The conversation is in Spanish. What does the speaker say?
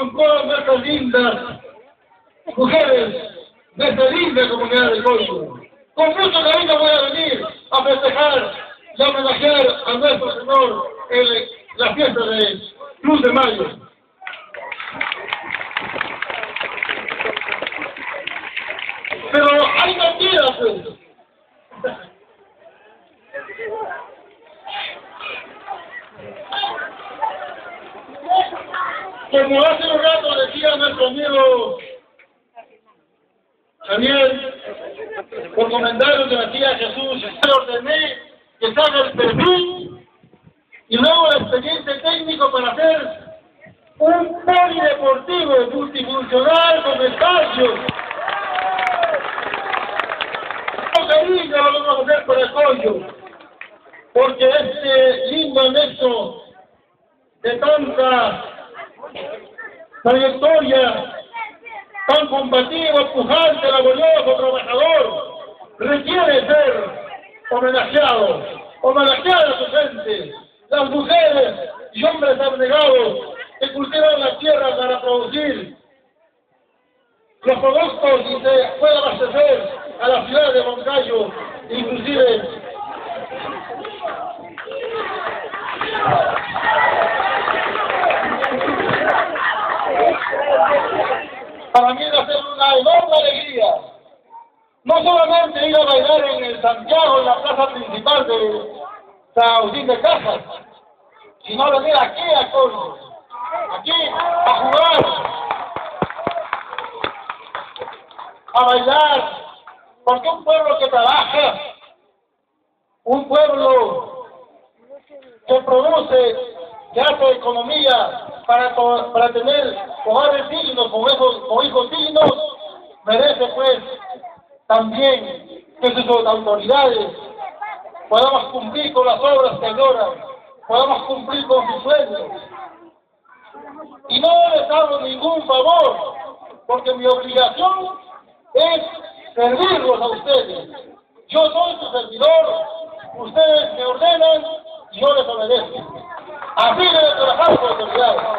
con todas nuestras lindas mujeres de esta linda comunidad de Colmo. Con mucho cariño voy a venir a festejar y a homenajear a nuestro Señor en la fiesta de Cruz de Mayo. Pero hay mentiras, pues. Como hace un rato decía nuestro amigo Javier, por comentarios de la tía Jesús, le ordené que se haga el perfil y luego el expediente técnico para hacer un polideportivo multifuncional con espacios. Con cariño lo vamos a hacer por el Collo, porque este lindo anexo de tanta trayectoria, tan combativo, pujante, laborioso, trabajador, requiere ser homenajeado a su gente, las mujeres y hombres abnegados que cultivan la tierra para producir los productos y se puede abastecer a la ciudad de Moncayo, inclusive para mí va a ser una enorme alegría, no solamente ir a bailar en el Santiago, en la plaza principal de San Agustín de Casas, sino venir aquí a Colmo, aquí a jugar, a bailar, porque un pueblo que trabaja, un pueblo que produce, que hace economía para tener hogares dignos, con hijos dignos, merece pues también que sus autoridades podamos cumplir con las obras que adoran, podamos cumplir con sus sueños. Y no les hago ningún favor, porque mi obligación es servirlos a ustedes. Yo soy su servidor, ustedes me ordenan y yo les obedezco. Así debe trabajar su autoridad.